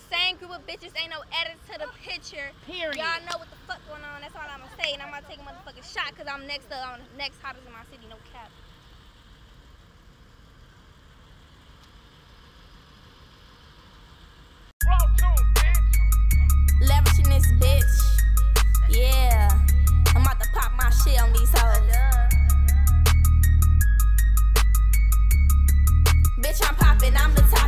same group of bitches, ain't no edit to the picture. Period. Y'all know what the fuck going on, that's all I'ma say. And I'm about to take a motherfucking shot because I'm next up on the next hottest in my city, no cap. Leveraging this bitch. Yeah. I'm about to pop my shit on these hoes. Bitch, I'm popping, I'm the top.